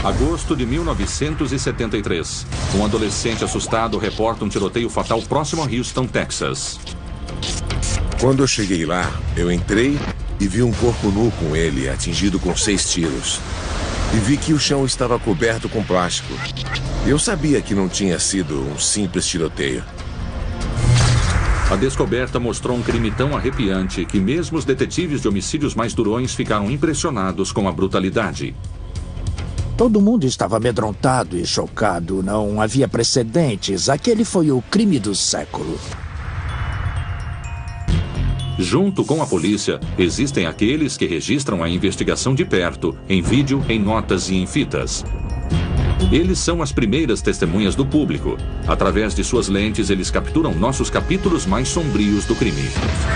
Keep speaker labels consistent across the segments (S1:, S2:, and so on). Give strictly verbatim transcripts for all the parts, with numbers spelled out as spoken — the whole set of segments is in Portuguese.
S1: Agosto de mil novecentos e setenta e três. Um adolescente assustado reporta um tiroteio fatal próximo a Houston, Texas.
S2: Quando eu cheguei lá, eu entrei e vi um corpo nu com ele, atingido com seis tiros. E vi que o chão estava coberto com plástico. Eu sabia que não tinha sido um simples tiroteio.
S1: A descoberta mostrou um crime tão arrepiante que mesmo os detetives de homicídios mais durões ficaram impressionados com a brutalidade.
S3: Todo mundo estava amedrontado e chocado. Não havia precedentes. Aquele foi o crime do século.
S1: Junto com a polícia, existem aqueles que registram a investigação de perto, em vídeo, em notas e em fitas. Eles são as primeiras testemunhas do público. Através de suas lentes, eles capturam nossos capítulos mais sombrios do crime.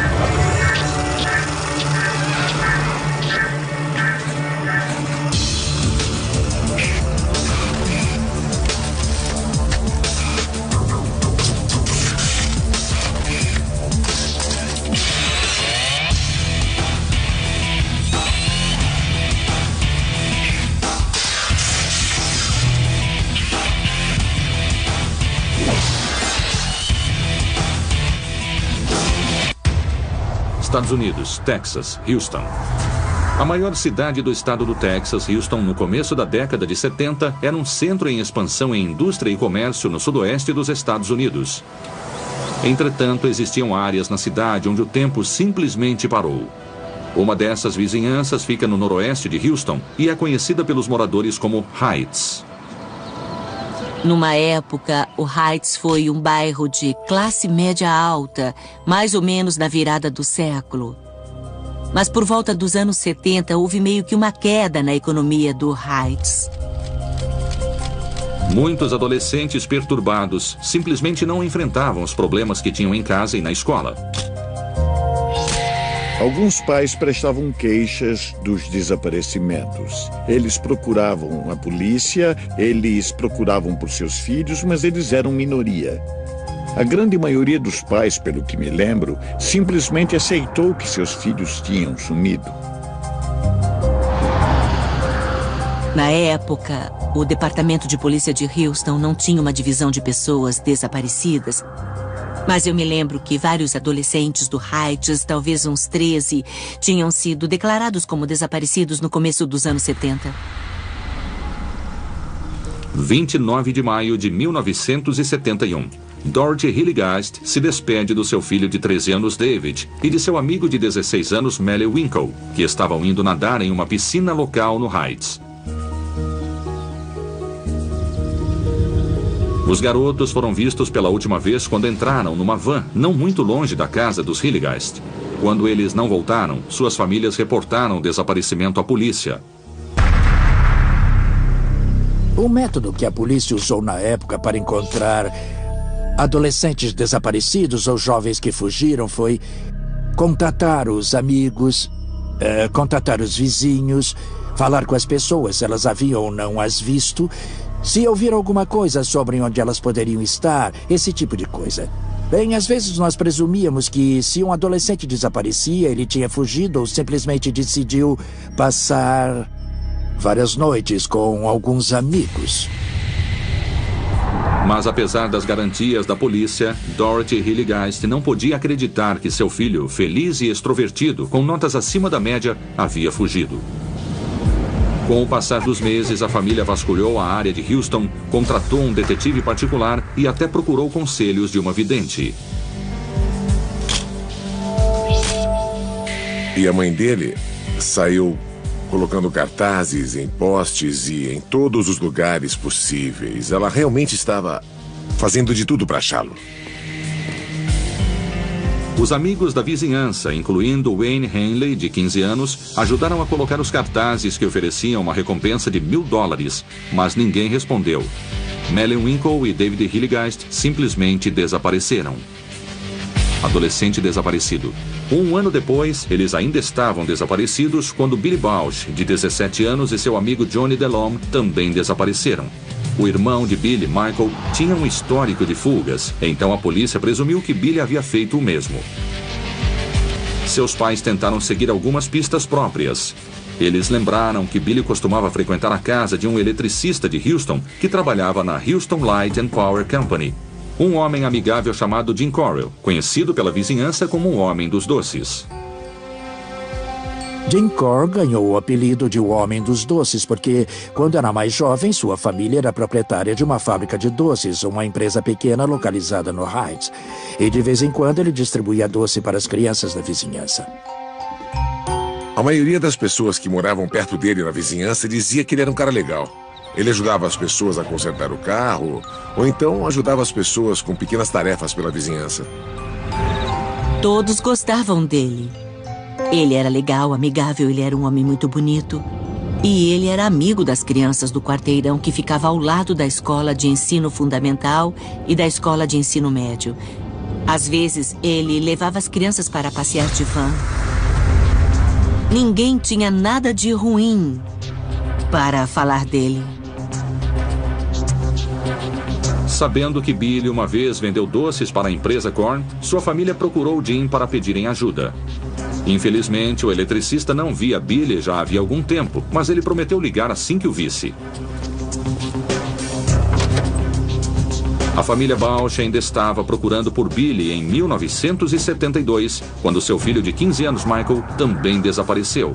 S1: Estados Unidos, Texas, Houston. A maior cidade do estado do Texas, Houston, no começo da década de setenta, era um centro em expansão em indústria e comércio no sudoeste dos Estados Unidos. Entretanto, existiam áreas na cidade onde o tempo simplesmente parou. Uma dessas vizinhanças fica no noroeste de Houston e é conhecida pelos moradores como Heights.
S4: Numa época, o Heights foi um bairro de classe média alta, mais ou menos na virada do século. Mas por volta dos anos setenta, houve meio que uma queda na economia do Heights.
S1: Muitos adolescentes perturbados simplesmente não enfrentavam os problemas que tinham em casa e na escola.
S5: Alguns pais prestavam queixas dos desaparecimentos. Eles procuravam a polícia, eles procuravam por seus filhos, mas eles eram minoria. A grande maioria dos pais, pelo que me lembro, simplesmente aceitou que seus filhos tinham sumido.
S4: Na época, o Departamento de Polícia de Houston não tinha uma divisão de pessoas desaparecidas. Mas eu me lembro que vários adolescentes do Heights, talvez uns treze, tinham sido declarados como desaparecidos no começo dos anos setenta.
S1: vinte e nove de maio de mil novecentos e setenta e um. Dorothy Hilligeist se despede do seu filho de treze anos, David, e de seu amigo de dezesseis anos, Melly Winkle, que estavam indo nadar em uma piscina local no Heights. Os garotos foram vistos pela última vez quando entraram numa van não muito longe da casa dos Hilligeist. Quando eles não voltaram, suas famílias reportaram o desaparecimento à polícia.
S3: O método que a polícia usou na época para encontrar adolescentes desaparecidos ou jovens que fugiram foi contatar os amigos, eh, contatar os vizinhos, falar com as pessoas se elas haviam ou não as visto, se ouvir alguma coisa sobre onde elas poderiam estar, esse tipo de coisa. Bem, às vezes nós presumíamos que se um adolescente desaparecia, ele tinha fugido ou simplesmente decidiu passar várias noites com alguns amigos.
S1: Mas apesar das garantias da polícia, Dorothy Hilligeist não podia acreditar que seu filho, feliz e extrovertido, com notas acima da média, havia fugido. Com o passar dos meses, a família vasculhou a área de Houston, contratou um detetive particular e até procurou conselhos de uma vidente.
S2: E a mãe dele saiu colocando cartazes em postes e em todos os lugares possíveis. Ela realmente estava fazendo de tudo para achá-lo.
S1: Os amigos da vizinhança, incluindo Wayne Henley, de quinze anos, ajudaram a colocar os cartazes que ofereciam uma recompensa de mil dólares, mas ninguém respondeu. Melly Winkle e David Hilligeist simplesmente desapareceram. Adolescente desaparecido. Um ano depois, eles ainda estavam desaparecidos quando Billy Bausch, de dezessete anos, e seu amigo Johnny Delhomme também desapareceram. O irmão de Billy, Michael, tinha um histórico de fugas, então a polícia presumiu que Billy havia feito o mesmo. Seus pais tentaram seguir algumas pistas próprias. Eles lembraram que Billy costumava frequentar a casa de um eletricista de Houston que trabalhava na Houston Light and Power Company. Um homem amigável chamado Jim Correll, conhecido pela vizinhança como o Homem dos Doces.
S3: Jim Corr ganhou o apelido de o Homem dos Doces porque, quando era mais jovem, sua família era proprietária de uma fábrica de doces, uma empresa pequena localizada no Heights. E de vez em quando ele distribuía doce para as crianças da vizinhança.
S2: A maioria das pessoas que moravam perto dele na vizinhança dizia que ele era um cara legal. Ele ajudava as pessoas a consertar o carro, ou então ajudava as pessoas com pequenas tarefas pela vizinhança.
S4: Todos gostavam dele. Ele era legal, amigável, ele era um homem muito bonito. E ele era amigo das crianças do quarteirão que ficava ao lado da escola de ensino fundamental e da escola de ensino médio. Às vezes, ele levava as crianças para passear de van. Ninguém tinha nada de ruim para falar dele.
S1: Sabendo que Billy uma vez vendeu doces para a empresa Corn, sua família procurou Jim para pedirem ajuda. Infelizmente, o eletricista não via Billy já havia algum tempo, mas ele prometeu ligar assim que o visse. A família Bausch ainda estava procurando por Billy em mil novecentos e setenta e dois, quando seu filho de quinze anos, Michael, também desapareceu.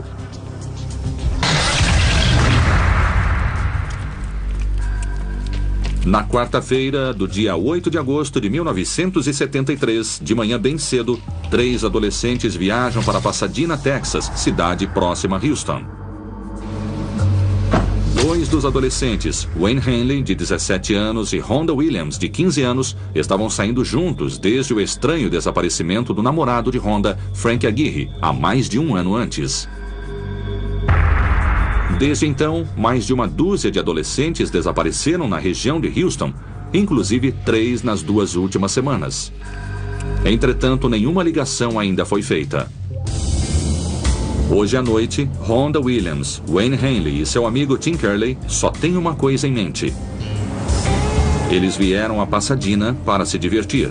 S1: Na quarta-feira do dia oito de agosto de mil novecentos e setenta e três, de manhã bem cedo, três adolescentes viajam para Pasadena, Texas, cidade próxima a Houston. Dois dos adolescentes, Wayne Hanley, de dezessete anos, e Rhonda Williams, de quinze anos, estavam saindo juntos desde o estranho desaparecimento do namorado de Rhonda, Frank Aguirre, há mais de um ano antes. Desde então, mais de uma dúzia de adolescentes desapareceram na região de Houston, inclusive três nas duas últimas semanas. Entretanto, nenhuma ligação ainda foi feita. Hoje à noite, Rhonda Williams, Wayne Hanley e seu amigo Tim Curley só têm uma coisa em mente. Eles vieram a Pasadena para se divertir.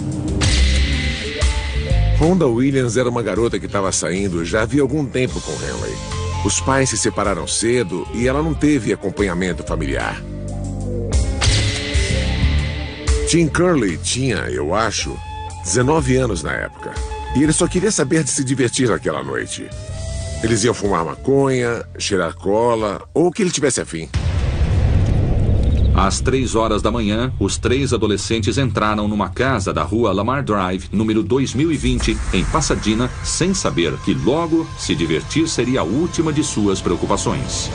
S2: Rhonda Williams era uma garota que estava saindo já havia algum tempo com Hanley. Os pais se separaram cedo e ela não teve acompanhamento familiar. Tim Curley tinha, eu acho, dezenove anos na época. E ele só queria saber de se divertir naquela noite. Eles iam fumar maconha, cheirar cola ou o que ele tivesse afim.
S1: Às três horas da manhã, os três adolescentes entraram numa casa da rua Lamar Drive, número dois mil e vinte, em Pasadena, sem saber que logo se divertir seria a última de suas preocupações.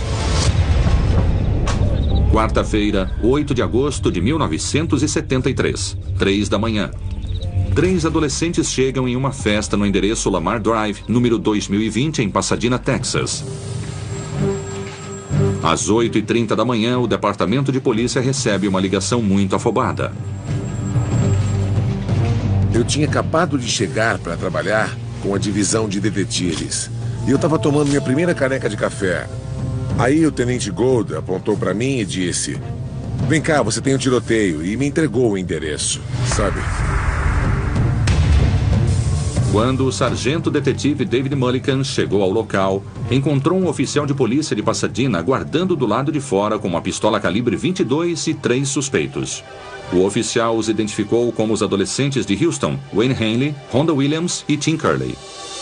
S1: Quarta-feira, oito de agosto de mil novecentos e setenta e três, três da manhã. Três adolescentes chegam em uma festa no endereço Lamar Drive, número dois mil e vinte, em Pasadena, Texas. Às oito e trinta da manhã, o departamento de polícia recebe uma ligação muito afobada.
S2: Eu tinha acabado de chegar para trabalhar com a divisão de detetives. E eu estava tomando minha primeira caneca de café. Aí o tenente Gold apontou para mim e disse: "Vem cá, você tem um tiroteio", e me entregou o endereço, sabe?
S1: Quando o sargento detetive David Mullican chegou ao local, encontrou um oficial de polícia de Pasadena aguardando do lado de fora com uma pistola calibre vinte e dois e três suspeitos. O oficial os identificou como os adolescentes de Houston, Wayne Hanley, Rhonda Williams e Tim Curley.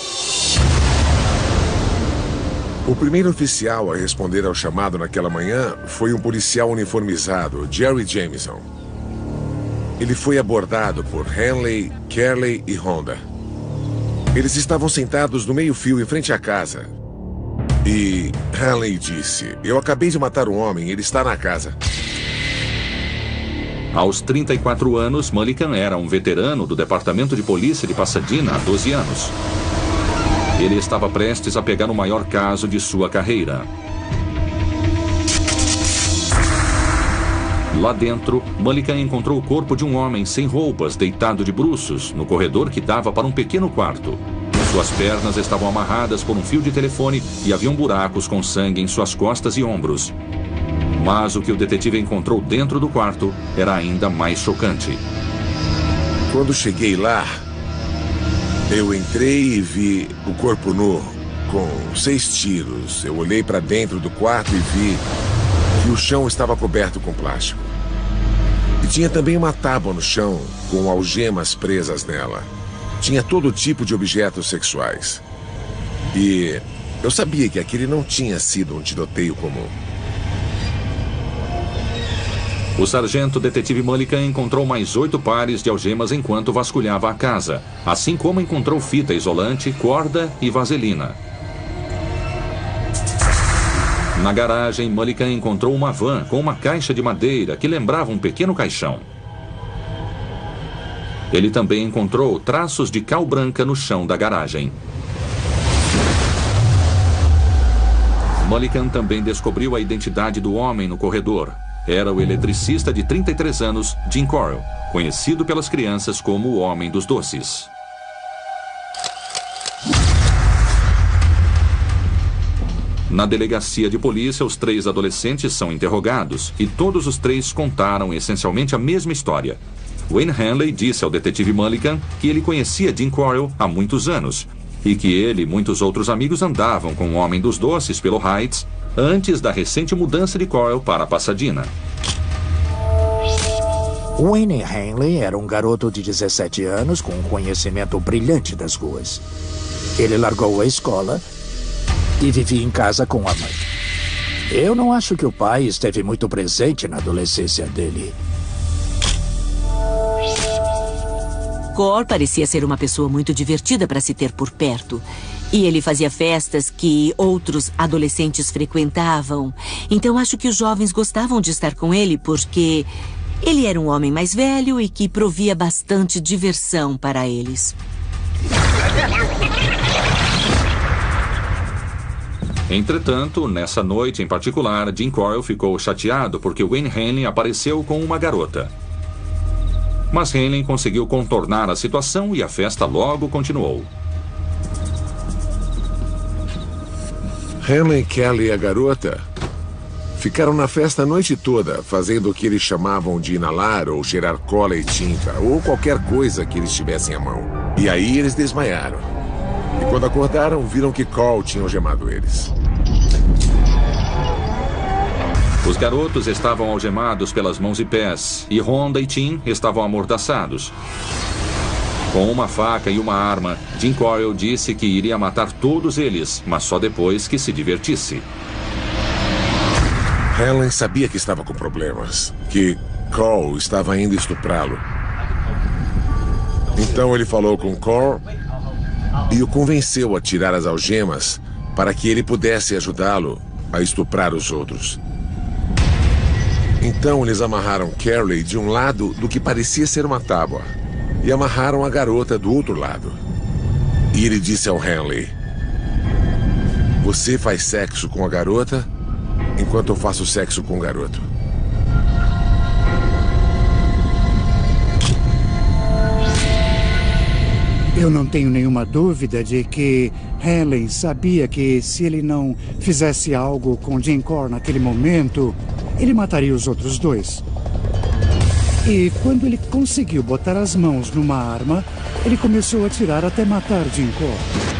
S2: O primeiro oficial a responder ao chamado naquela manhã foi um policial uniformizado, Jerry Jameson. Ele foi abordado por Hanley, Curley e Rhonda. Eles estavam sentados no meio-fio em frente à casa. E Hanley disse: "Eu acabei de matar um homem, ele está na casa."
S1: Aos trinta e quatro anos, Mullican era um veterano do Departamento de Polícia de Pasadena há doze anos. Ele estava prestes a pegar o maior caso de sua carreira. Lá dentro, Mullican encontrou o corpo de um homem sem roupas, deitado de bruços, no corredor que dava para um pequeno quarto. Suas pernas estavam amarradas por um fio de telefone e haviam buracos com sangue em suas costas e ombros. Mas o que o detetive encontrou dentro do quarto era ainda mais chocante.
S2: Quando cheguei lá, eu entrei e vi o corpo nu com seis tiros. Eu olhei para dentro do quarto e vi que o chão estava coberto com plástico. E tinha também uma tábua no chão com algemas presas nela. Tinha todo tipo de objetos sexuais. E eu sabia que aquele não tinha sido um tiroteio comum.
S1: O sargento detetive Mulligan encontrou mais oito pares de algemas enquanto vasculhava a casa, assim como encontrou fita isolante, corda e vaselina. Na garagem, Mulligan encontrou uma van com uma caixa de madeira que lembrava um pequeno caixão. Ele também encontrou traços de cal branca no chão da garagem. Mulligan também descobriu a identidade do homem no corredor. Era o eletricista de trinta e três anos, Jim Correll, conhecido pelas crianças como o Homem dos Doces. Na delegacia de polícia, os três adolescentes são interrogados e todos os três contaram essencialmente a mesma história. Wayne Hanley disse ao detetive Mulligan que ele conhecia Jim Correll há muitos anos e que ele e muitos outros amigos andavam com o Homem dos Doces pelo Heights antes da recente mudança de Correll para Pasadena.
S3: Wayne Hanley era um garoto de dezessete anos com um conhecimento brilhante das ruas. Ele largou a escola e vivia em casa com a mãe. Eu não acho que o pai esteve muito presente na adolescência dele.
S4: Cor parecia ser uma pessoa muito divertida para se ter por perto. E ele fazia festas que outros adolescentes frequentavam. Então acho que os jovens gostavam de estar com ele porque ele era um homem mais velho e que provia bastante diversão para eles.
S1: Entretanto, nessa noite em particular, Jim Correll ficou chateado porque Wayne Hanley apareceu com uma garota. Mas Hanley conseguiu contornar a situação e a festa logo continuou.
S2: Hanley, Kelly e a garota ficaram na festa a noite toda, fazendo o que eles chamavam de inalar ou cheirar cola e tinta, ou qualquer coisa que eles tivessem à mão. E aí eles desmaiaram. E quando acordaram, viram que Cole tinha algemado eles.
S1: Os garotos estavam algemados pelas mãos e pés, e Honda e Tim estavam amordaçados. Com uma faca e uma arma, Jim Correll disse que iria matar todos eles, mas só depois que se divertisse.
S2: Helen sabia que estava com problemas, que Cole estava indo estuprá-lo. Então ele falou com Cole e o convenceu a tirar as algemas para que ele pudesse ajudá-lo a estuprar os outros. Então eles amarraram Carrie de um lado do que parecia ser uma tábua e amarraram a garota do outro lado. E ele disse ao Hanley: "Você faz sexo com a garota enquanto eu faço sexo com o garoto."
S6: Eu não tenho nenhuma dúvida de que Helen sabia que se ele não fizesse algo com Jim Correll naquele momento, ele mataria os outros dois. E quando ele conseguiu botar as mãos numa arma, ele começou a atirar até matar Jim Correll.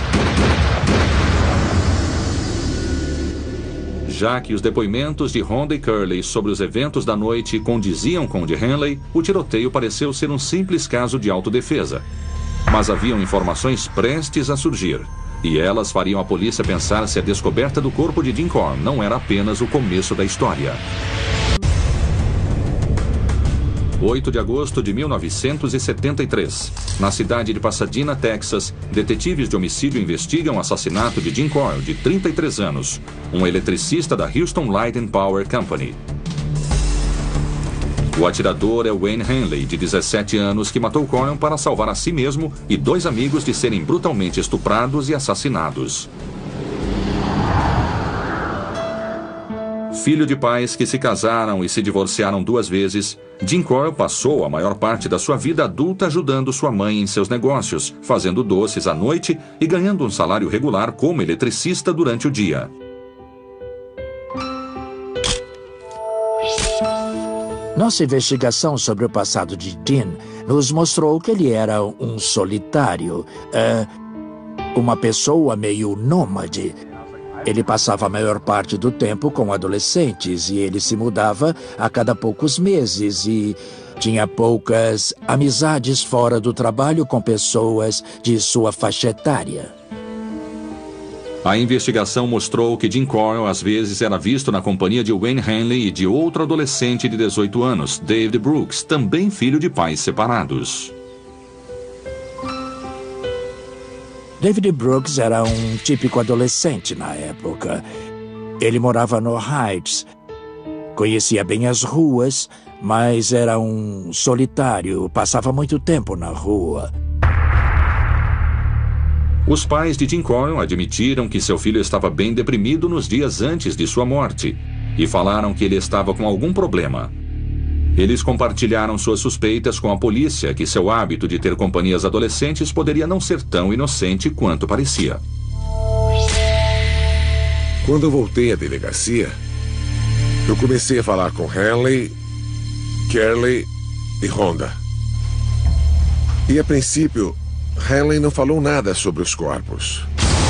S1: Já que os depoimentos de Honda e Curley sobre os eventos da noite condiziam com o de Hanley, o tiroteio pareceu ser um simples caso de autodefesa. Mas haviam informações prestes a surgir, e elas fariam a polícia pensar se a descoberta do corpo de Jim Correll não era apenas o começo da história. oito de agosto de mil novecentos e setenta e três. Na cidade de Pasadena, Texas, detetives de homicídio investigam o assassinato de Jim Correll, de trinta e três anos, um eletricista da Houston Light and Power Company. O atirador é Wayne Hanley, de dezessete anos, que matou Correll para salvar a si mesmo e dois amigos de serem brutalmente estuprados e assassinados. Filho de pais que se casaram e se divorciaram duas vezes, Jim Correll passou a maior parte da sua vida adulta ajudando sua mãe em seus negócios, fazendo doces à noite e ganhando um salário regular como eletricista durante o dia.
S3: Nossa investigação sobre o passado de Dean nos mostrou que ele era um solitário. Uh, uma pessoa meio nômade. Ele passava a maior parte do tempo com adolescentes e ele se mudava a cada poucos meses e tinha poucas amizades fora do trabalho com pessoas de sua faixa etária.
S1: A investigação mostrou que Jim Coyle às vezes era visto na companhia de Wayne Hanley e de outro adolescente de dezoito anos, David Brooks, também filho de pais separados.
S3: David Brooks era um típico adolescente na época. Ele morava no Heights, conhecia bem as ruas, mas era um solitário, passava muito tempo na rua.
S1: Os pais de Jim Coyle admitiram que seu filho estava bem deprimido nos dias antes de sua morte e falaram que ele estava com algum problema. Eles compartilharam suas suspeitas com a polícia que seu hábito de ter companhias adolescentes poderia não ser tão inocente quanto parecia.
S2: Quando eu voltei à delegacia, eu comecei a falar com Hanley, Carley e Honda. E a princípio, Hanley não falou nada sobre os corpos.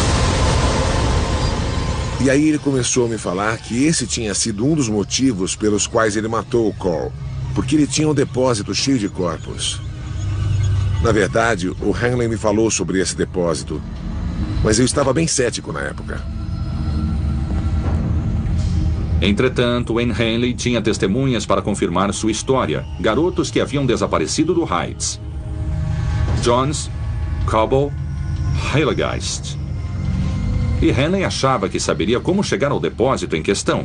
S2: E aí ele começou a me falar que esse tinha sido um dos motivos pelos quais ele matou o Cole, porque ele tinha um depósito cheio de corpos. Na verdade, o Hanley me falou sobre esse depósito, mas eu estava bem cético na época.
S1: Entretanto, Wayne Hanley tinha testemunhas para confirmar sua história, garotos que haviam desaparecido do Heights: Jones, Coble, Heilegeist. E Hanley achava que saberia como chegar ao depósito em questão.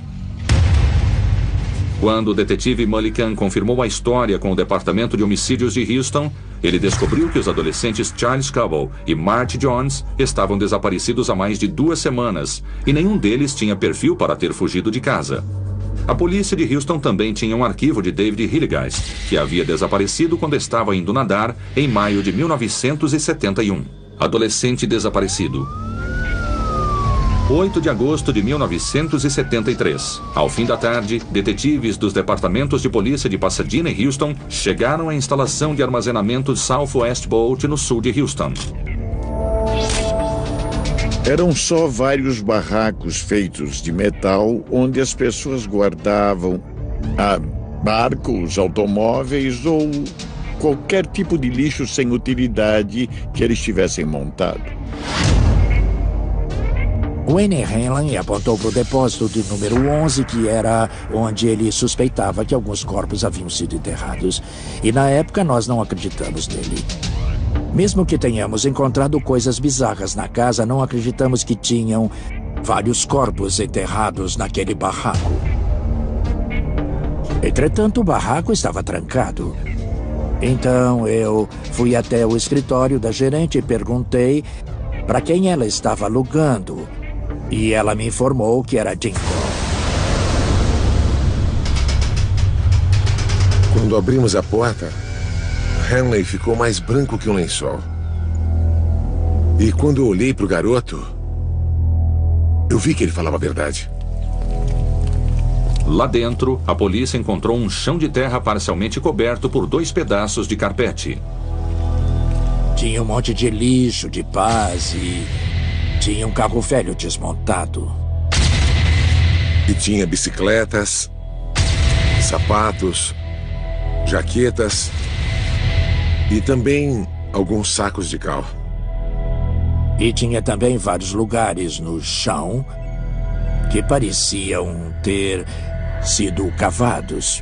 S1: Quando o detetive Mullican confirmou a história com o Departamento de Homicídios de Houston, ele descobriu que os adolescentes Charles Coble e Marty Jones estavam desaparecidos há mais de duas semanas e nenhum deles tinha perfil para ter fugido de casa. A polícia de Houston também tinha um arquivo de David Heilegeist, que havia desaparecido quando estava indo nadar em maio de mil novecentos e setenta e um. Adolescente desaparecido. oito de agosto de mil novecentos e setenta e três. Ao fim da tarde, detetives dos departamentos de polícia de Pasadena e Houston chegaram à instalação de armazenamento Southwest Boat no sul de Houston.
S5: Eram só vários barracos feitos de metal onde as pessoas guardavam ah, barcos, automóveis ou qualquer tipo de lixo sem utilidade que eles tivessem montado.
S3: Wayne Hanley apontou para o depósito de número onze, que era onde ele suspeitava que alguns corpos haviam sido enterrados. E na época nós não acreditamos nele. Mesmo que tenhamos encontrado coisas bizarras na casa, não acreditamos que tinham vários corpos enterrados naquele barraco. Entretanto, o barraco estava trancado. Então eu fui até o escritório da gerente e perguntei para quem ela estava alugando. E ela me informou que era Jim Coyle.
S2: Quando abrimos a porta, Hanley ficou mais branco que um lençol. E quando eu olhei para o garoto, eu vi que ele falava a verdade.
S1: Lá dentro, a polícia encontrou um chão de terra parcialmente coberto por dois pedaços de carpete.
S3: Tinha um monte de lixo, de pás e tinha um carro velho desmontado.
S2: E tinha bicicletas, sapatos, jaquetas e também alguns sacos de cal.
S3: E tinha também vários lugares no chão que pareciam ter sido cavados.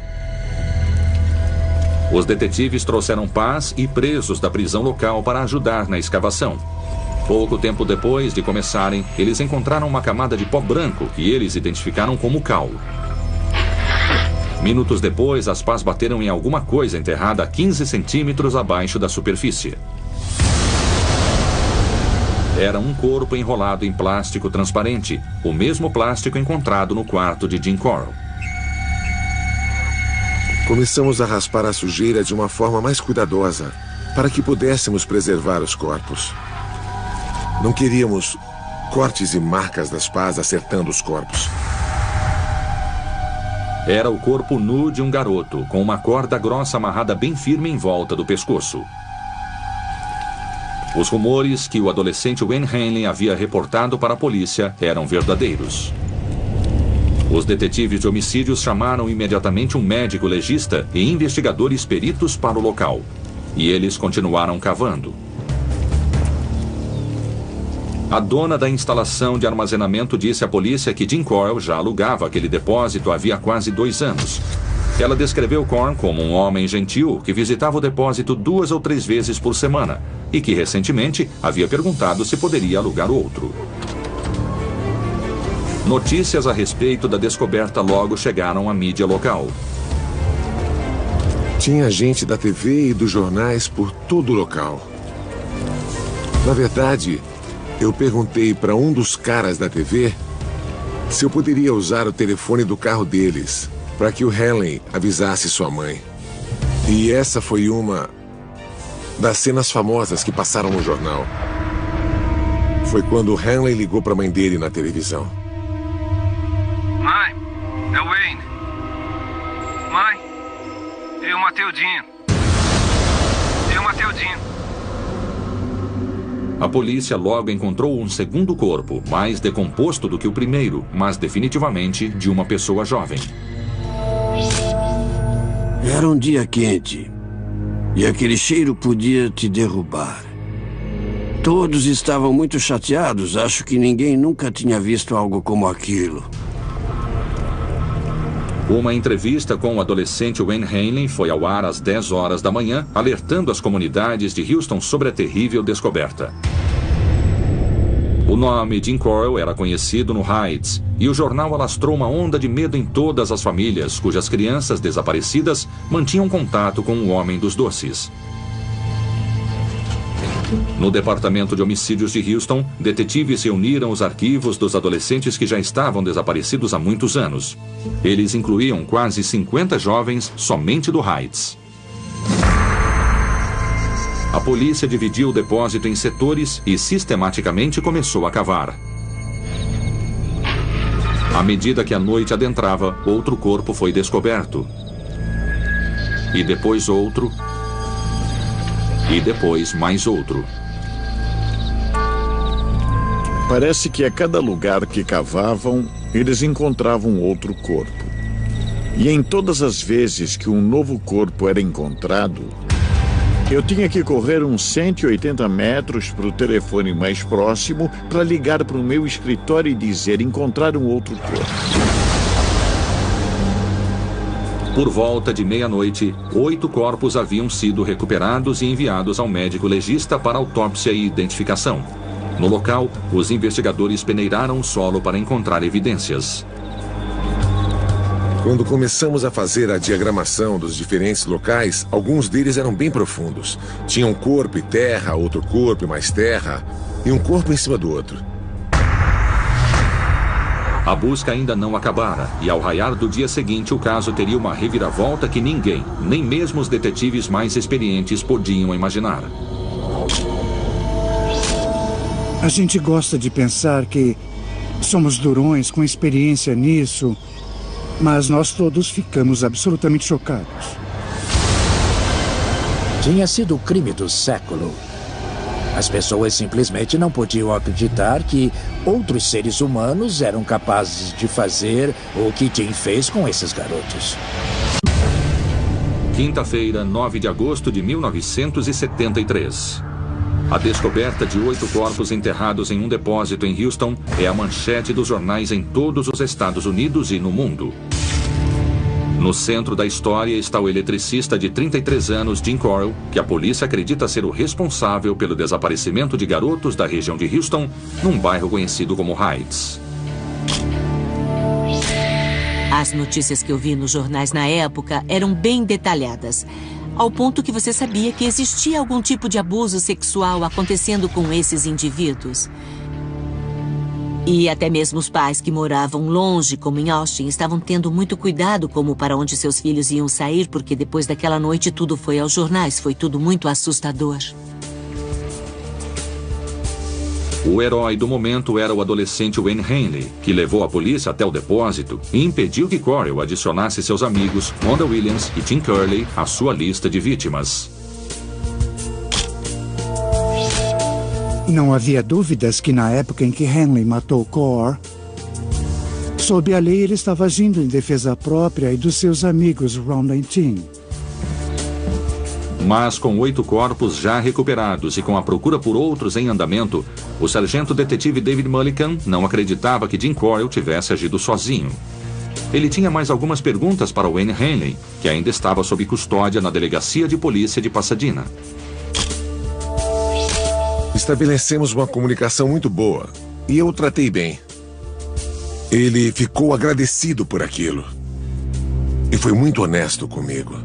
S1: Os detetives trouxeram pás e presos da prisão local para ajudar na escavação. Pouco tempo depois de começarem, eles encontraram uma camada de pó branco que eles identificaram como cal. Minutos depois, as pás bateram em alguma coisa enterrada a quinze centímetros abaixo da superfície. Era um corpo enrolado em plástico transparente, o mesmo plástico encontrado no quarto de Jim Coyle.
S2: Começamos a raspar a sujeira de uma forma mais cuidadosa, para que pudéssemos preservar os corpos. Não queríamos cortes e marcas das pás acertando os corpos.
S1: Era o corpo nu de um garoto, com uma corda grossa amarrada bem firme em volta do pescoço. Os rumores que o adolescente Wayne Hanley havia reportado para a polícia eram verdadeiros. Os detetives de homicídios chamaram imediatamente um médico legista e investigadores peritos para o local. E eles continuaram cavando. A dona da instalação de armazenamento disse à polícia que Jim Coyle já alugava aquele depósito havia quase dois anos. Ela descreveu Korn como um homem gentil que visitava o depósito duas ou três vezes por semana e que recentemente havia perguntado se poderia alugar outro. Notícias a respeito da descoberta logo chegaram à mídia local.
S2: Tinha gente da T V e dos jornais por todo o local. Na verdade, eu perguntei para um dos caras da T V se eu poderia usar o telefone do carro deles para que o Hanley avisasse sua mãe. E essa foi uma das cenas famosas que passaram no jornal. Foi quando o Hanley ligou para a mãe dele na televisão.
S7: Mãe, é o Wayne. Mãe, eu matei o Dinho. Eu matei o Dinho.
S1: A polícia logo encontrou um segundo corpo, mais decomposto do que o primeiro, mas definitivamente de uma pessoa jovem.
S8: Era um dia quente e aquele cheiro podia te derrubar. Todos estavam muito chateados. Acho que ninguém nunca tinha visto algo como aquilo.
S1: Uma entrevista com o adolescente Wayne Hanley foi ao ar às dez horas da manhã, alertando as comunidades de Houston sobre a terrível descoberta. O nome Jim Coyle era conhecido no Heights, e o jornal alastrou uma onda de medo em todas as famílias cujas crianças desaparecidas mantinham contato com o homem dos doces. No Departamento de Homicídios de Houston, detetives reuniram os arquivos dos adolescentes que já estavam desaparecidos há muitos anos. Eles incluíam quase cinquenta jovens somente do Heights. A polícia dividiu o depósito em setores e sistematicamente começou a cavar. À medida que a noite adentrava, outro corpo foi descoberto. E depois outro. E depois mais outro.
S5: Parece que a cada lugar que cavavam, eles encontravam outro corpo. E em todas as vezes que um novo corpo era encontrado, eu tinha que correr uns cento e oitenta metros para o telefone mais próximo para ligar para o meu escritório e dizer: encontraram outro corpo.
S1: Por volta de meia-noite, oito corpos haviam sido recuperados e enviados ao médico legista para autópsia e identificação. No local, os investigadores peneiraram o solo para encontrar evidências.
S2: Quando começamos a fazer a diagramação dos diferentes locais, alguns deles eram bem profundos. Tinha um corpo e terra, outro corpo e mais terra, e um corpo em cima do outro.
S1: A busca ainda não acabara, e ao raiar do dia seguinte o caso teria uma reviravolta que ninguém, nem mesmo os detetives mais experientes, podiam imaginar.
S6: A gente gosta de pensar que somos durões com experiência nisso, mas nós todos ficamos absolutamente chocados.
S3: Tinha sido o crime do século. As pessoas simplesmente não podiam acreditar que outros seres humanos eram capazes de fazer o que Jim fez com esses garotos.
S1: Quinta-feira, nove de agosto de mil novecentos e setenta e três. A descoberta de oito corpos enterrados em um depósito em Houston é a manchete dos jornais em todos os Estados Unidos e no mundo. No centro da história está o eletricista de trinta e três anos, Jim Coyle, que a polícia acredita ser o responsável pelo desaparecimento de garotos da região de Houston, num bairro conhecido como Heights.
S4: As notícias que eu vi nos jornais na época eram bem detalhadas, ao ponto que você sabia que existia algum tipo de abuso sexual acontecendo com esses indivíduos. E até mesmo os pais que moravam longe, como em Austin, estavam tendo muito cuidado como para onde seus filhos iam sair, porque depois daquela noite tudo foi aos jornais, foi tudo muito assustador.
S1: O herói do momento era o adolescente Wayne Hanley, que levou a polícia até o depósito e impediu que Coyle adicionasse seus amigos Wanda Williams e Tim Curley à sua lista de vítimas.
S6: E não havia dúvidas que na época em que Hanley matou Core, sob a lei ele estava agindo em defesa própria e dos seus amigos Rhonda e Tim.
S1: Mas com oito corpos já recuperados e com a procura por outros em andamento, o sargento detetive David Mullican não acreditava que Jim Coyle tivesse agido sozinho. Ele tinha mais algumas perguntas para Wayne Hanley, que ainda estava sob custódia na delegacia de polícia de Pasadena.
S2: Estabelecemos uma comunicação muito boa e eu o tratei bem. Ele ficou agradecido por aquilo e foi muito honesto comigo.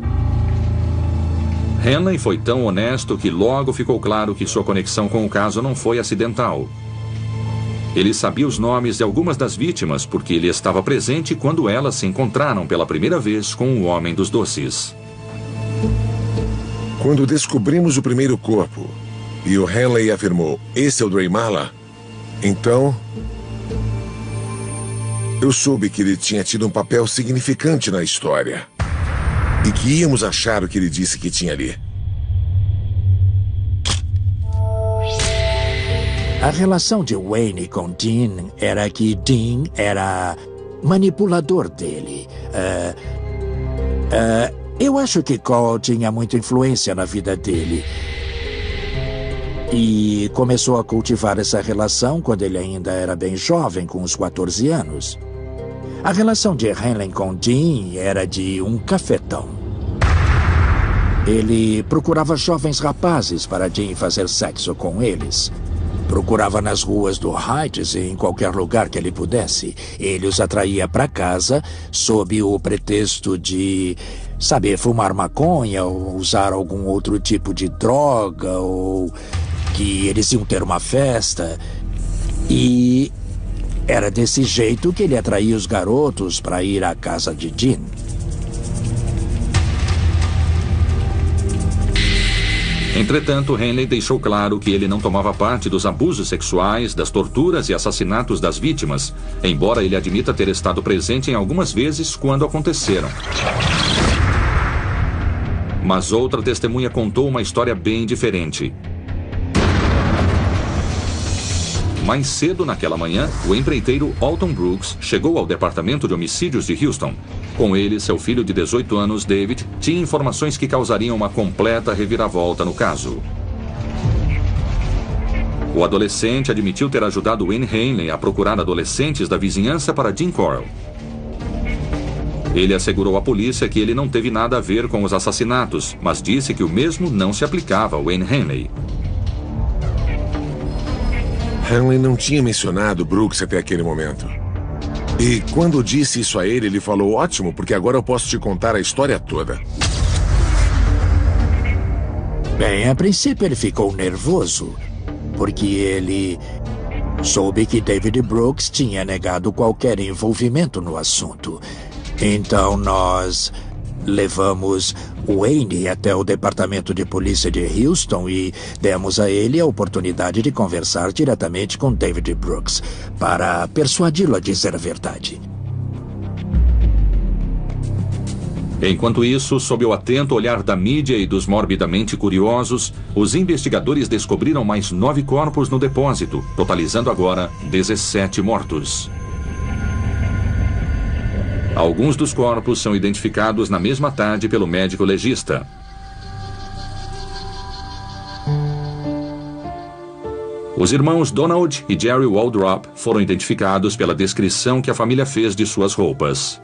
S1: Hanley foi tão honesto que logo ficou claro que sua conexão com o caso não foi acidental. Ele sabia os nomes de algumas das vítimas porque ele estava presente quando elas se encontraram pela primeira vez com o Homem dos Doces.
S2: Quando descobrimos o primeiro corpo e o Hanley afirmou, esse é o Dre Marla, então eu soube que ele tinha tido um papel significante na história e que íamos achar o que ele disse que tinha ali.
S3: A relação de Wayne com Dean era que Dean era manipulador dele. Uh, uh, eu acho que Cole tinha muita influência na vida dele. E começou a cultivar essa relação quando ele ainda era bem jovem, com uns quatorze anos. A relação de Hanley com Dean era de um cafetão. Ele procurava jovens rapazes para Dean fazer sexo com eles. Procurava nas ruas do Heights e em qualquer lugar que ele pudesse. Ele os atraía para casa sob o pretexto de, saber fumar maconha ou usar algum outro tipo de droga ou que eles iam ter uma festa. E era desse jeito que ele atraía os garotos para ir à casa de Dean.
S1: Entretanto, Hanley deixou claro que ele não tomava parte dos abusos sexuais, das torturas e assassinatos das vítimas, embora ele admita ter estado presente em algumas vezes quando aconteceram. Mas outra testemunha contou uma história bem diferente. Mais cedo naquela manhã, o empreiteiro Alton Brooks chegou ao departamento de homicídios de Houston. Com ele, seu filho de dezoito anos, David, tinha informações que causariam uma completa reviravolta no caso. O adolescente admitiu ter ajudado Wayne Hanley a procurar adolescentes da vizinhança para Jim Coyle. Ele assegurou à polícia que ele não teve nada a ver com os assassinatos, mas disse que o mesmo não se aplicava a Wayne Hanley.
S2: Hanley não tinha mencionado Brooks até aquele momento. E quando disse isso a ele, ele falou, ótimo, porque agora eu posso te contar a história toda.
S3: Bem, a princípio ele ficou nervoso, porque ele soube que David Brooks tinha negado qualquer envolvimento no assunto. Então nós levamos Wayne até o departamento de polícia de Houston e demos a ele a oportunidade de conversar diretamente com David Brooks para persuadi-lo a dizer a verdade.
S1: Enquanto isso, sob o atento olhar da mídia e dos morbidamente curiosos, os investigadores descobriram mais nove corpos no depósito, totalizando agora dezessete mortos. Alguns dos corpos são identificados na mesma tarde pelo médico legista. Os irmãos Donald e Jerry Waldrop foram identificados pela descrição que a família fez de suas roupas.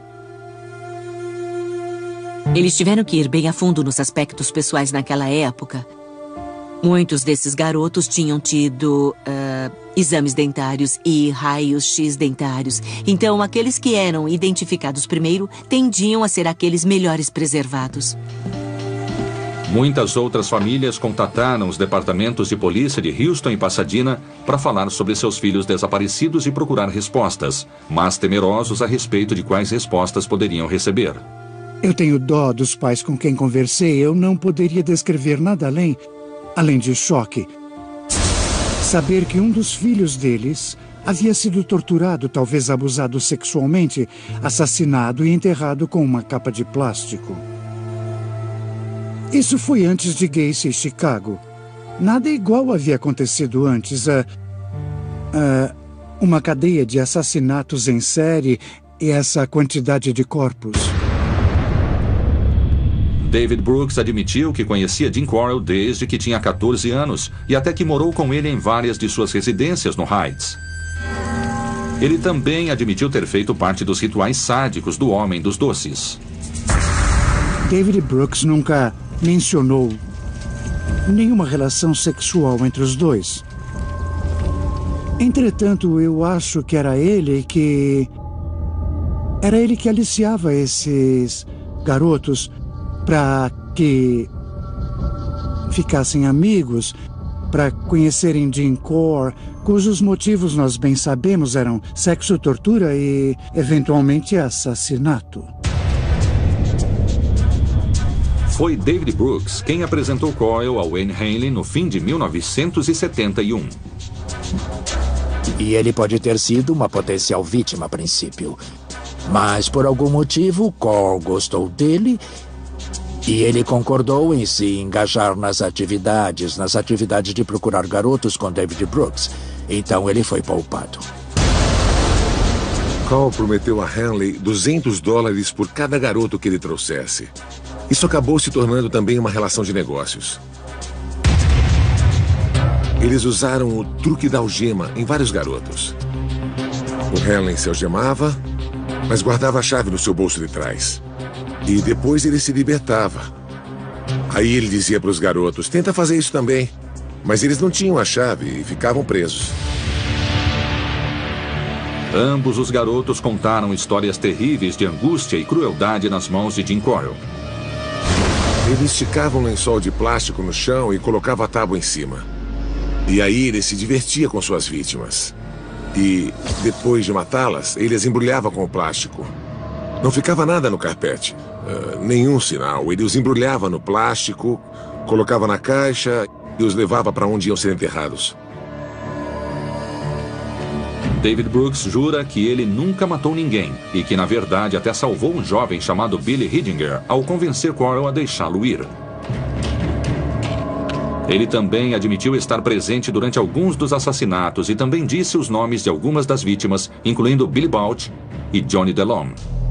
S4: Eles tiveram que ir bem a fundo nos aspectos pessoais naquela época. Muitos desses garotos tinham tido uh, exames dentários e raios-x dentários. Então, aqueles que eram identificados primeiro tendiam a ser aqueles melhores preservados.
S1: Muitas outras famílias contataram os departamentos de polícia de Houston e Pasadena para falar sobre seus filhos desaparecidos e procurar respostas, mas temerosos a respeito de quais respostas poderiam receber.
S6: Eu tenho dó dos pais com quem conversei. Eu não poderia descrever nada além... Além de choque, saber que um dos filhos deles havia sido torturado, talvez abusado sexualmente, assassinado e enterrado com uma capa de plástico. Isso foi antes de Gacy e Chicago. nada igual havia acontecido antes. Uh, uh, uma cadeia de assassinatos em série e essa quantidade de corpos.
S1: David Brooks admitiu que conhecia Jim Correll desde que tinha quatorze anos e até que morou com ele em várias de suas residências no Heights. Ele também admitiu ter feito parte dos rituais sádicos do Homem dos Doces.
S6: David Brooks nunca mencionou nenhuma relação sexual entre os dois. Entretanto, eu acho que era ele que... Era ele que aliciava esses garotos para que ficassem amigos, para conhecerem Jim Corr, cujos motivos nós bem sabemos eram sexo, tortura e, eventualmente, assassinato.
S1: Foi David Brooks quem apresentou Correll a Wayne Hanley no fim de mil novecentos e setenta e um.
S3: E ele pode ter sido uma potencial vítima a princípio. Mas, por algum motivo, Correll gostou dele e ele concordou em se engajar nas atividades, nas atividades de procurar garotos com David Brooks. Então ele foi poupado.
S2: Correll prometeu a Hanley duzentos dólares por cada garoto que ele trouxesse. Isso acabou se tornando também uma relação de negócios. Eles usaram o truque da algema em vários garotos. O Hanley se algemava, mas guardava a chave no seu bolso de trás. E depois ele se libertava. Aí ele dizia para os garotos, tenta fazer isso também. Mas eles não tinham a chave e ficavam presos.
S1: Ambos os garotos contaram histórias terríveis de angústia e crueldade nas mãos de Jim Correll.
S2: Ele esticava um lençol de plástico no chão e colocava a tábua em cima. E aí ele se divertia com suas vítimas. E, depois de matá-las, ele as embrulhava com o plástico. Não ficava nada no carpete. Uh, nenhum sinal. Ele os embrulhava no plástico, colocava na caixa e os levava para onde iam ser enterrados.
S1: David Brooks jura que ele nunca matou ninguém e que, na verdade, até salvou um jovem chamado Billy Hidinger ao convencer Correll a deixá-lo ir. Ele também admitiu estar presente durante alguns dos assassinatos e também disse os nomes de algumas das vítimas, incluindo Billy Bouch e Johnny DeLome.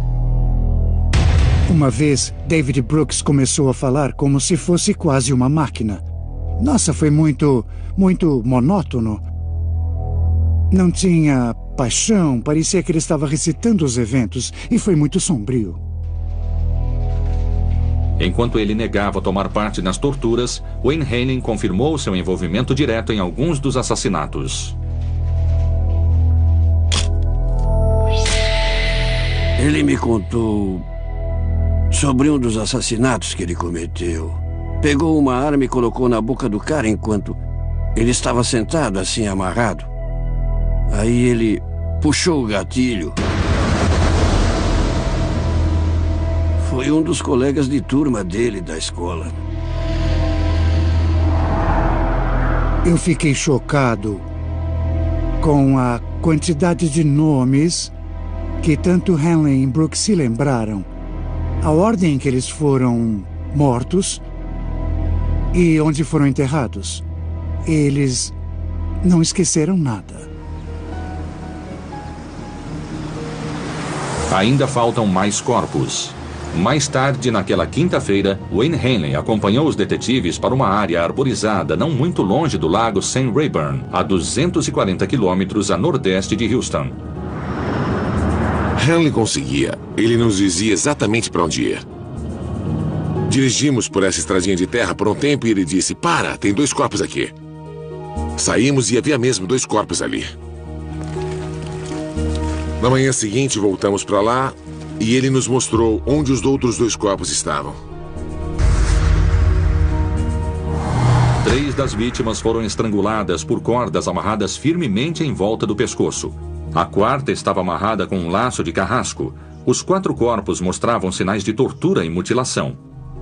S6: Uma vez, David Brooks começou a falar como se fosse quase uma máquina. Nossa, foi muito, muito monótono. Não tinha paixão, parecia que ele estava recitando os eventos e foi muito sombrio.
S1: Enquanto ele negava tomar parte nas torturas, Wayne Hanley confirmou seu envolvimento direto em alguns dos assassinatos.
S8: Ele me contou sobre um dos assassinatos que ele cometeu. Pegou uma arma e colocou na boca do cara enquanto ele estava sentado assim amarrado. Aí ele puxou o gatilho. Foi um dos colegas de turma dele da escola.
S6: Eu fiquei chocado com a quantidade de nomes que tanto Hanley e Brooks se lembraram, a ordem em que eles foram mortos e onde foram enterrados. Eles não esqueceram nada.
S1: Ainda faltam mais corpos. Mais tarde, naquela quinta-feira, Wayne Hanley acompanhou os detetives para uma área arborizada não muito longe do lago Saint Rayburn, a duzentos e quarenta quilômetros a nordeste de Houston.
S2: Hanley conseguia. Ele nos dizia exatamente para onde ir. Dirigimos por essa estradinha de terra por um tempo e ele disse, para, tem dois corpos aqui. Saímos e havia mesmo dois corpos ali. Na manhã seguinte, voltamos para lá e ele nos mostrou onde os outros dois corpos estavam.
S1: Três das vítimas foram estranguladas por cordas amarradas firmemente em volta do pescoço. A quarta estava amarrada com um laço de carrasco. Os quatro corpos mostravam sinais de tortura e mutilação.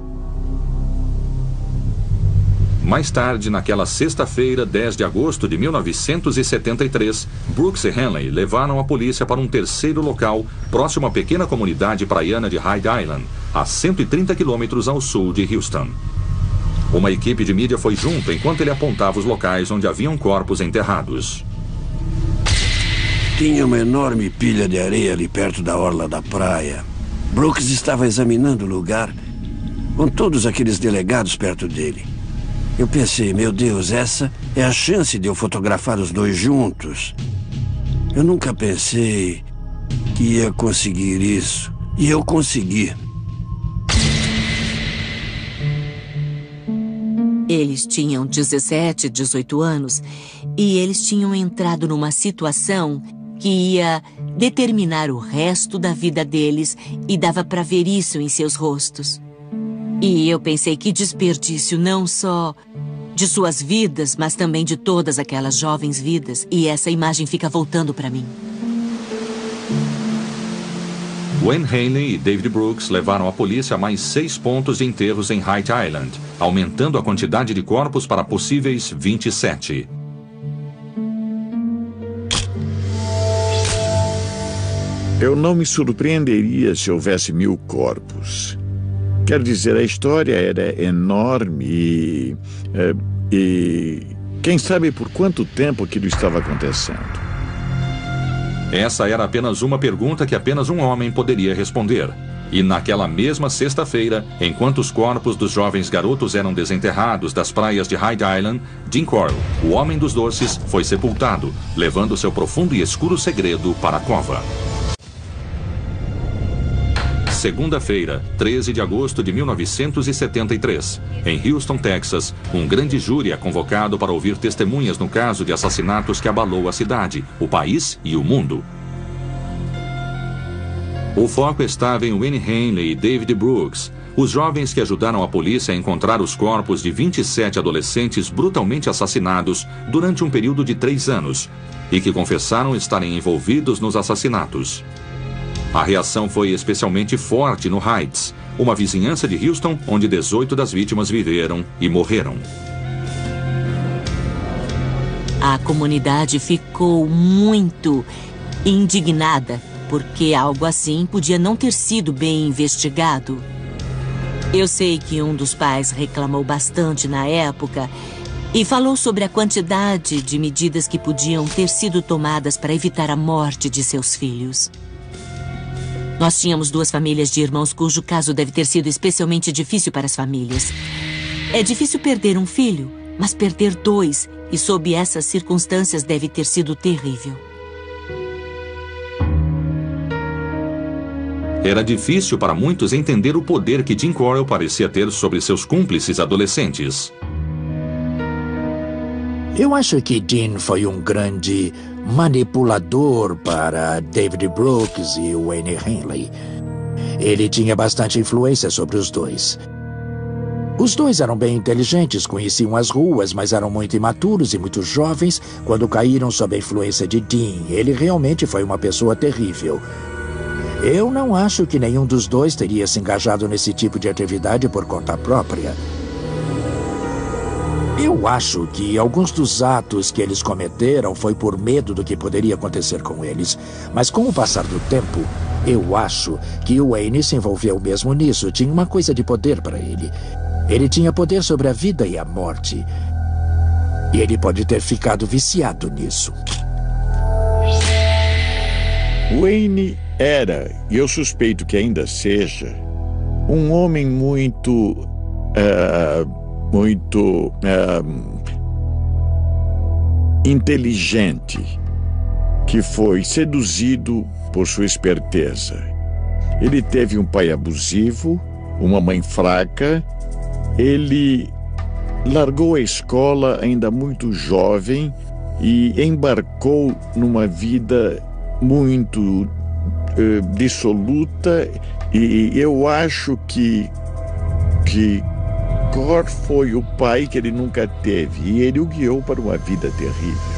S1: Mais tarde, naquela sexta-feira, dez de agosto de mil novecentos e setenta e três, Brooks e Hanley levaram a polícia para um terceiro local, próximo à pequena comunidade praiana de Hyde Island, a cento e trinta quilômetros ao sul de Houston. Uma equipe de mídia foi junto enquanto ele apontava os locais onde haviam corpos enterrados.
S8: Tinha uma enorme pilha de areia ali perto da orla da praia. Brooks estava examinando o lugar com todos aqueles delegados perto dele. Eu pensei, meu Deus, essa é a chance de eu fotografar os dois juntos. Eu nunca pensei que ia conseguir isso. E eu consegui.
S4: Eles tinham dezessete, dezoito anos e eles tinham entrado numa situação que ia determinar o resto da vida deles e dava para ver isso em seus rostos. E eu pensei que desperdício não só de suas vidas, mas também de todas aquelas jovens vidas. E essa imagem fica voltando para mim.
S1: Wayne Hanley e David Brooks levaram a polícia a mais seis pontos de enterros em Hyde Island, aumentando a quantidade de corpos para possíveis vinte e sete.
S5: Eu não me surpreenderia se houvesse mil corpos. Quer dizer, a história era enorme e, e quem sabe por quanto tempo aquilo estava acontecendo.
S1: Essa era apenas uma pergunta que apenas um homem poderia responder. E naquela mesma sexta-feira, enquanto os corpos dos jovens garotos eram desenterrados das praias de Hyde Island, Jim Coyle, o homem dos doces, foi sepultado, levando seu profundo e escuro segredo para a cova. Segunda-feira, treze de agosto de mil novecentos e setenta e três. Em Houston, Texas, um grande júri é convocado para ouvir testemunhas no caso de assassinatos que abalou a cidade, o país e o mundo. O foco estava em Wayne Hanley e David Brooks, os jovens que ajudaram a polícia a encontrar os corpos de vinte e sete adolescentes brutalmente assassinados durante um período de três anos e que confessaram estarem envolvidos nos assassinatos. A reação foi especialmente forte no Heights, uma vizinhança de Houston onde dezoito das vítimas viveram e morreram.
S4: A comunidade ficou muito indignada, porque algo assim podia não ter sido bem investigado. Eu sei que um dos pais reclamou bastante na época e falou sobre a quantidade de medidas que podiam ter sido tomadas para evitar a morte de seus filhos. Nós tínhamos duas famílias de irmãos cujo caso deve ter sido especialmente difícil para as famílias. É difícil perder um filho, mas perder dois, e sob essas circunstâncias deve ter sido terrível.
S1: Era difícil para muitos entender o poder que Jim Coyle parecia ter sobre seus cúmplices adolescentes.
S3: Eu acho que Jim foi um grande manipulador para David Brooks e Wayne Hanley. Ele tinha bastante influência sobre os dois. Os dois eram bem inteligentes, conheciam as ruas, mas eram muito imaturos e muito jovens quando caíram sob a influência de Dean. Ele realmente foi uma pessoa terrível. Eu não acho que nenhum dos dois teria se engajado nesse tipo de atividade por conta própria. Eu acho que alguns dos atos que eles cometeram foi por medo do que poderia acontecer com eles. Mas com o passar do tempo, eu acho que o Wayne se envolveu mesmo nisso. Tinha uma coisa de poder para ele. Ele tinha poder sobre a vida e a morte. E ele pode ter ficado viciado nisso.
S5: Wayne era, e eu suspeito que ainda seja, um homem muito... Uh... muito uh, inteligente, que foi seduzido por sua esperteza. Ele teve um pai abusivo, uma mãe fraca, ele largou a escola ainda muito jovem e embarcou numa vida muito uh, dissoluta, e eu acho que, que Cor foi o pai que ele nunca teve, e ele o guiou para uma vida terrível.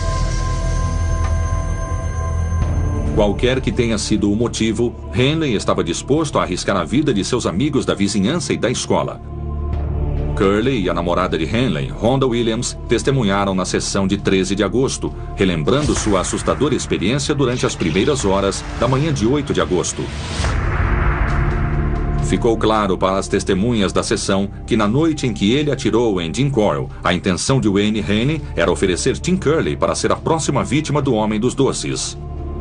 S1: Qualquer que tenha sido o motivo, Hanley estava disposto a arriscar a vida de seus amigos da vizinhança e da escola. Curley e a namorada de Hanley, Rhonda Williams, testemunharam na sessão de treze de agosto, relembrando sua assustadora experiência durante as primeiras horas da manhã de oito de agosto. Ficou claro para as testemunhas da sessão que na noite em que ele atirou em Jim Coyle, a intenção de Wayne Haney era oferecer Tim Curley para ser a próxima vítima do Homem dos Doces.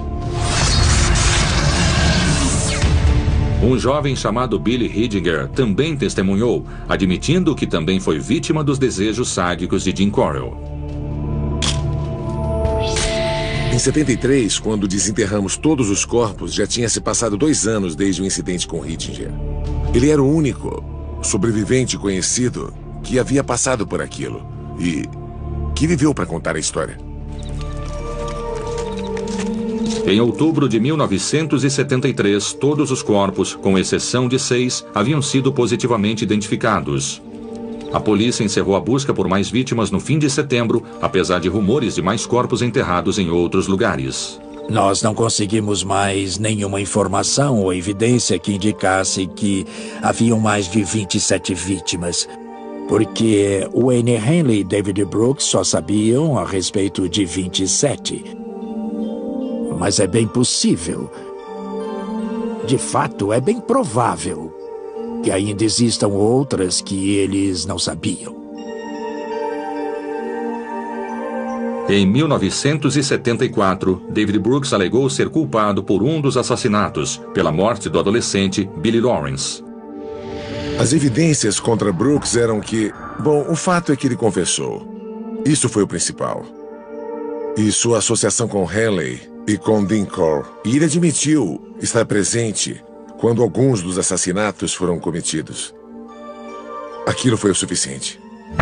S1: Um jovem chamado Billy Hidinger também testemunhou, admitindo que também foi vítima dos desejos sádicos de Jim Coyle.
S2: Em setenta e três, quando desenterramos todos os corpos, já tinha se passado dois anos desde o incidente com Hidinger. Ele era o único sobrevivente conhecido que havia passado por aquilo e que viveu para contar a história.
S1: Em outubro de mil novecentos e setenta e três, todos os corpos, com exceção de seis, haviam sido positivamente identificados. A polícia encerrou a busca por mais vítimas no fim de setembro, apesar de rumores de mais corpos enterrados em outros lugares.
S3: Nós não conseguimos mais nenhuma informação ou evidência que indicasse que haviam mais de vinte e sete vítimas, porque Wayne Hanley e David Brooks só sabiam a respeito de vinte e sete. Mas é bem possível, de fato, é bem provável que ainda existam outras que eles não sabiam.
S1: Em mil novecentos e setenta e quatro, David Brooks alegou ser culpado por um dos assassinatos, pela morte do adolescente Billy Lawrence.
S2: As evidências contra Brooks eram que... Bom, o fato é que ele confessou. Isso foi o principal. E sua associação com Hanley e com Dean Coyle. E ele admitiu estar presente quando alguns dos assassinatos foram cometidos. Aquilo foi o suficiente.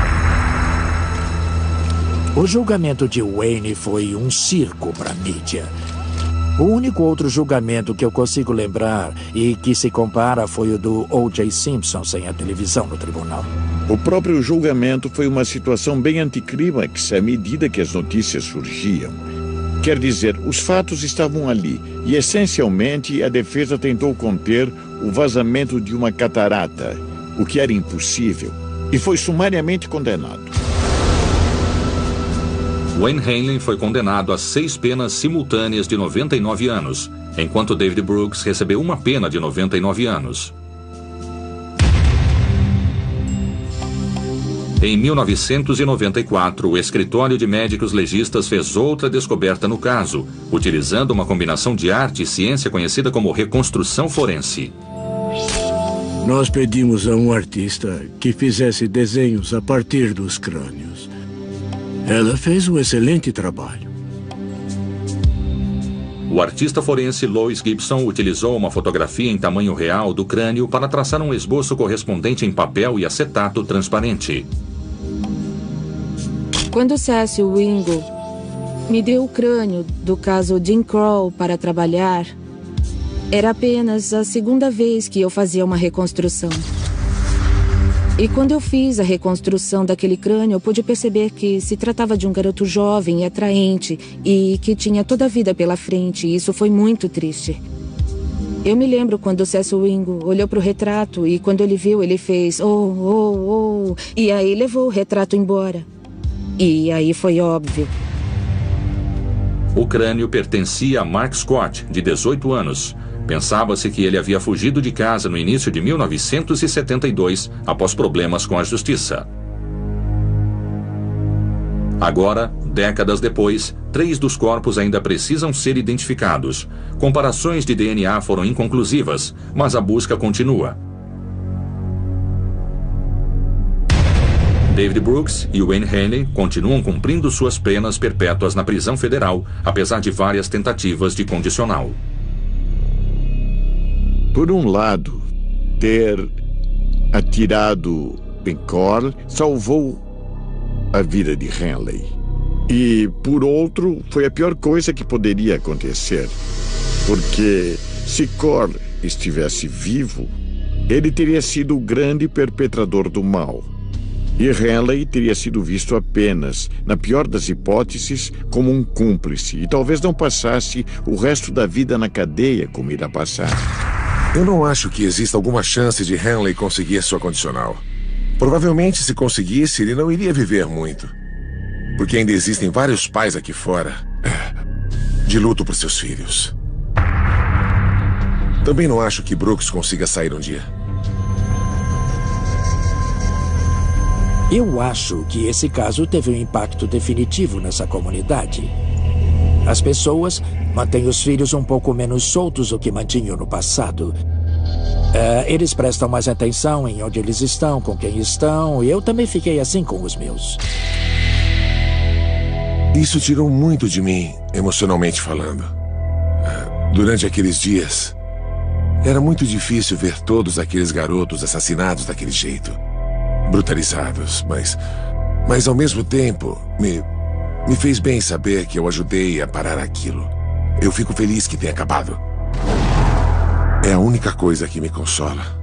S3: O julgamento de Wayne foi um circo para a mídia. O único outro julgamento que eu consigo lembrar e que se compara foi o do O J Simpson sem a televisão no tribunal.
S5: O próprio julgamento foi uma situação bem anticlímax à medida que as notícias surgiam. Quer dizer, os fatos estavam ali e, essencialmente, a defesa tentou conter o vazamento de uma catarata, o que era impossível, e foi sumariamente condenado.
S1: Wayne Hanley foi condenado a seis penas simultâneas de noventa e nove anos, enquanto David Brooks recebeu uma pena de noventa e nove anos. Em mil novecentos e noventa e quatro, o escritório de médicos legistas fez outra descoberta no caso, utilizando uma combinação de arte e ciência conhecida como reconstrução forense.
S8: Nós pedimos a um artista que fizesse desenhos a partir dos crânios. Ela fez um excelente trabalho.
S1: O artista forense Lois Gibson utilizou uma fotografia em tamanho real do crânio para traçar um esboço correspondente em papel e acetato transparente.
S9: Quando Cecil Wingo me deu o crânio do caso Jim Coyle para trabalhar, era apenas a segunda vez que eu fazia uma reconstrução. E quando eu fiz a reconstrução daquele crânio, eu pude perceber que se tratava de um garoto jovem e atraente e que tinha toda a vida pela frente, e isso foi muito triste. Eu me lembro quando o Cecil Wingo olhou para o retrato e quando ele viu, ele fez oh, oh, oh, e aí levou o retrato embora. E aí foi óbvio.
S1: O crânio pertencia a Mark Scott, de dezoito anos. Pensava-se que ele havia fugido de casa no início de mil novecentos e setenta e dois, após problemas com a justiça. Agora, décadas depois, três dos corpos ainda precisam ser identificados. Comparações de D N A foram inconclusivas, mas a busca continua. David Brooks e Wayne Hanley continuam cumprindo suas penas perpétuas na prisão federal, apesar de várias tentativas de condicional.
S5: Por um lado, ter atirado em Coyle salvou a vida de Hanley. E, por outro, foi a pior coisa que poderia acontecer. Porque se Coyle estivesse vivo, ele teria sido o grande perpetrador do mal. E Hanley teria sido visto apenas, na pior das hipóteses, como um cúmplice. E talvez não passasse o resto da vida na cadeia como irá passar.
S2: Eu não acho que exista alguma chance de Hanley conseguir sua condicional. Provavelmente, se conseguisse, ele não iria viver muito. Porque ainda existem vários pais aqui fora de luto por seus filhos. Também não acho que Brooks consiga sair um dia.
S3: Eu acho que esse caso teve um impacto definitivo nessa comunidade. As pessoas mantêm os filhos um pouco menos soltos do que mantinham no passado. Uh, eles prestam mais atenção em onde eles estão, com quem estão, e eu também fiquei assim com os meus.
S2: Isso tirou muito de mim, emocionalmente falando. Uh, durante aqueles dias, era muito difícil ver todos aqueles garotos assassinados daquele jeito. Brutalizados, mas... Mas ao mesmo tempo, me... Me fez bem saber que eu ajudei a parar aquilo. Eu fico feliz que tenha acabado. É a única coisa que me consola.